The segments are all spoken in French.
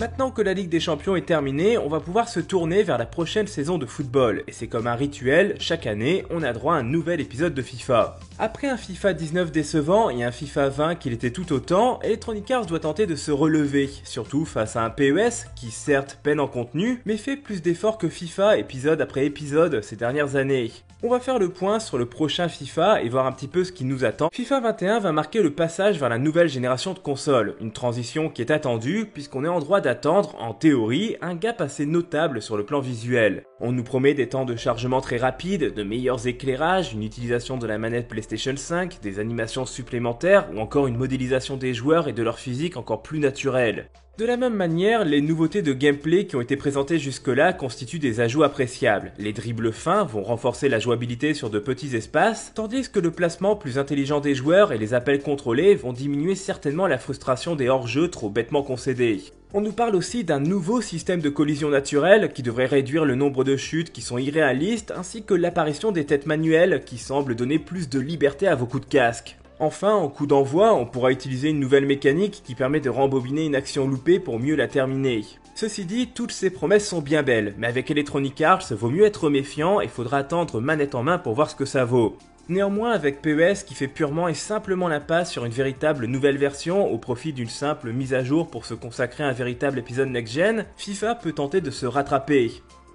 Maintenant que la Ligue des Champions est terminée, on va pouvoir se tourner vers la prochaine saison de football. Et c'est comme un rituel, chaque année, on a droit à un nouvel épisode de FIFA. Après un FIFA 19 décevant et un FIFA 20 qui l'était tout autant, Electronic Arts doit tenter de se relever, surtout face à un PES qui certes peine en contenu, mais fait plus d'efforts que FIFA épisode après épisode ces dernières années. On va faire le point sur le prochain FIFA et voir un petit peu ce qui nous attend. FIFA 21 va marquer le passage vers la nouvelle génération de consoles, une transition qui est attendue puisqu'on est en droit d'attendre, en théorie, un gap assez notable sur le plan visuel. On nous promet des temps de chargement très rapides, de meilleurs éclairages, une utilisation de la manette PlayStation 5, des animations supplémentaires ou encore une modélisation des joueurs et de leur physique encore plus naturelle. De la même manière, les nouveautés de gameplay qui ont été présentées jusque-là constituent des ajouts appréciables. Les dribbles fins vont renforcer la jouabilité sur de petits espaces, tandis que le placement plus intelligent des joueurs et les appels contrôlés vont diminuer certainement la frustration des hors-jeux trop bêtement concédés. On nous parle aussi d'un nouveau système de collision naturelle qui devrait réduire le nombre de chutes qui sont irréalistes, ainsi que l'apparition des têtes manuelles qui semblent donner plus de liberté à vos coups de casque. Enfin, en coup d'envoi, on pourra utiliser une nouvelle mécanique qui permet de rembobiner une action loupée pour mieux la terminer. Ceci dit, toutes ces promesses sont bien belles, mais avec Electronic Arts, vaut mieux être méfiant et faudra attendre manette en main pour voir ce que ça vaut. Néanmoins, avec PES qui fait purement et simplement l'impasse sur une véritable nouvelle version au profit d'une simple mise à jour pour se consacrer à un véritable épisode next-gen, FIFA peut tenter de se rattraper.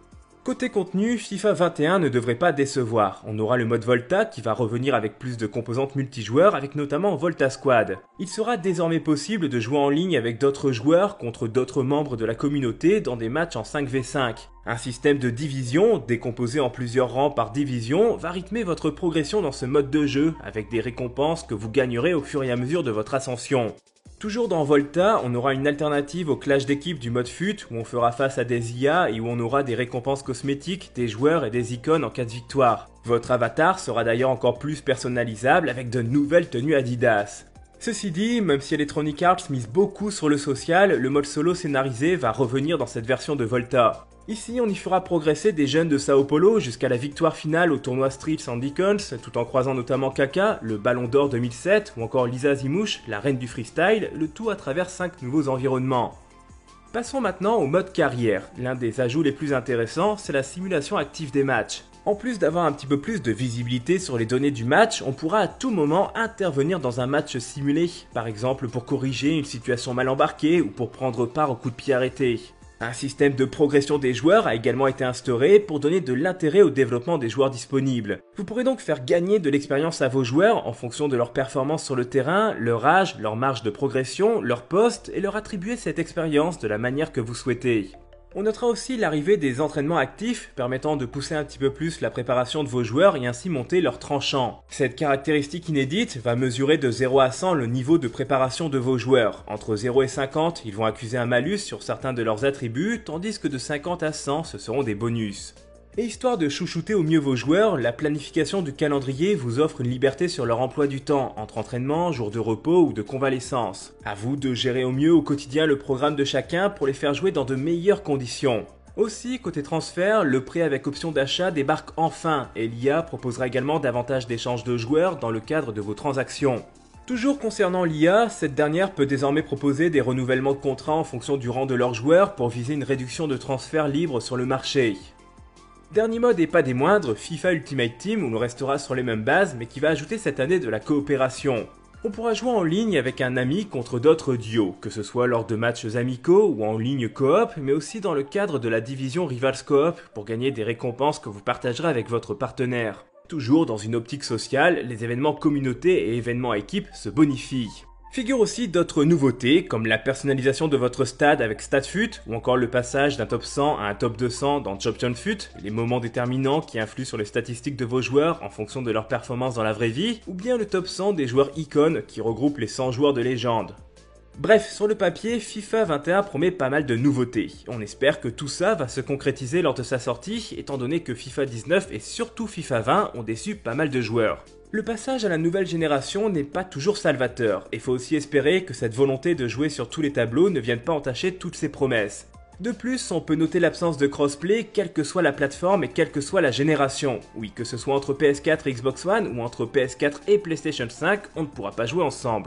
Côté contenu, FIFA 21 ne devrait pas décevoir. On aura le mode Volta qui va revenir avec plus de composantes multijoueurs avec notamment Volta Squad. Il sera désormais possible de jouer en ligne avec d'autres joueurs contre d'autres membres de la communauté dans des matchs en 5v5. Un système de division, décomposé en plusieurs rangs par division, va rythmer votre progression dans ce mode de jeu avec des récompenses que vous gagnerez au fur et à mesure de votre ascension. Toujours dans Volta, on aura une alternative au clash d'équipe du mode FUT où on fera face à des IA et où on aura des récompenses cosmétiques, des joueurs et des icônes en cas de victoire. Votre avatar sera d'ailleurs encore plus personnalisable avec de nouvelles tenues Adidas. Ceci dit, même si Electronic Arts mise beaucoup sur le social, le mode solo scénarisé va revenir dans cette version de Volta. Ici, on y fera progresser des jeunes de Sao Paulo jusqu'à la victoire finale au tournoi Streets and Deacons, tout en croisant notamment Kaka, le Ballon d'Or 2007, ou encore Lisa Zimouche, la reine du freestyle, le tout à travers 5 nouveaux environnements. Passons maintenant au mode carrière. L'un des ajouts les plus intéressants, c'est la simulation active des matchs. En plus d'avoir un petit peu plus de visibilité sur les données du match, on pourra à tout moment intervenir dans un match simulé, par exemple pour corriger une situation mal embarquée ou pour prendre part au coup de pied arrêté. Un système de progression des joueurs a également été instauré pour donner de l'intérêt au développement des joueurs disponibles. Vous pourrez donc faire gagner de l'expérience à vos joueurs en fonction de leur performance sur le terrain, leur âge, leur marge de progression, leur poste et leur attribuer cette expérience de la manière que vous souhaitez. On notera aussi l'arrivée des entraînements actifs permettant de pousser un petit peu plus la préparation de vos joueurs et ainsi monter leur tranchant. Cette caractéristique inédite va mesurer de 0 à 100 le niveau de préparation de vos joueurs. Entre 0 et 50, ils vont accuser un malus sur certains de leurs attributs, tandis que de 50 à 100, ce seront des bonus. Et histoire de chouchouter au mieux vos joueurs, la planification du calendrier vous offre une liberté sur leur emploi du temps, entre entraînement, jours de repos ou de convalescence. À vous de gérer au mieux au quotidien le programme de chacun pour les faire jouer dans de meilleures conditions. Aussi, côté transfert, le prêt avec option d'achat débarque enfin et l'IA proposera également davantage d'échanges de joueurs dans le cadre de vos transactions. Toujours concernant l'IA, cette dernière peut désormais proposer des renouvellements de contrats en fonction du rang de leurs joueurs pour viser une réduction de transfert libre sur le marché. Dernier mode et pas des moindres, FIFA Ultimate Team où l'on restera sur les mêmes bases mais qui va ajouter cette année de la coopération. On pourra jouer en ligne avec un ami contre d'autres duos, que ce soit lors de matchs amicaux ou en ligne coop, mais aussi dans le cadre de la division Rivals Coop pour gagner des récompenses que vous partagerez avec votre partenaire. Toujours dans une optique sociale, les événements communauté et événements équipe se bonifient. Figurent aussi d'autres nouveautés comme la personnalisation de votre stade avec StatFut ou encore le passage d'un top 100 à un top 200 dans Champion Fut, les moments déterminants qui influent sur les statistiques de vos joueurs en fonction de leur performance dans la vraie vie, ou bien le top 100 des joueurs icônes qui regroupent les 100 joueurs de légende. Bref, sur le papier, FIFA 21 promet pas mal de nouveautés. On espère que tout ça va se concrétiser lors de sa sortie, étant donné que FIFA 19 et surtout FIFA 20 ont déçu pas mal de joueurs. Le passage à la nouvelle génération n'est pas toujours salvateur, et faut aussi espérer que cette volonté de jouer sur tous les tableaux ne vienne pas entacher toutes ces promesses. De plus, on peut noter l'absence de crossplay quelle que soit la plateforme et quelle que soit la génération. Oui, que ce soit entre PS4 et Xbox One ou entre PS4 et PlayStation 5, on ne pourra pas jouer ensemble.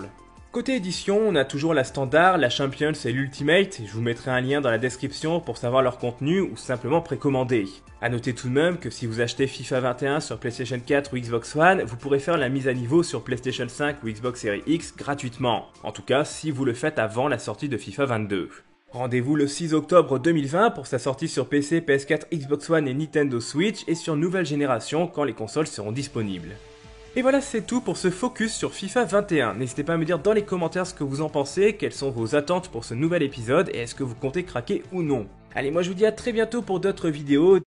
Côté édition, on a toujours la Standard, la Champions et l'Ultimate, je vous mettrai un lien dans la description pour savoir leur contenu ou simplement précommander. A noter tout de même que si vous achetez FIFA 21 sur PlayStation 4 ou Xbox One, vous pourrez faire la mise à niveau sur PlayStation 5 ou Xbox Series X gratuitement. En tout cas, si vous le faites avant la sortie de FIFA 22. Rendez-vous le 6 octobre 2020 pour sa sortie sur PC, PS4, Xbox One et Nintendo Switch et sur nouvelle génération quand les consoles seront disponibles. Et voilà, c'est tout pour ce focus sur FIFA 21. N'hésitez pas à me dire dans les commentaires ce que vous en pensez, quelles sont vos attentes pour ce nouvel épisode et est-ce que vous comptez craquer ou non. Allez, moi je vous dis à très bientôt pour d'autres vidéos.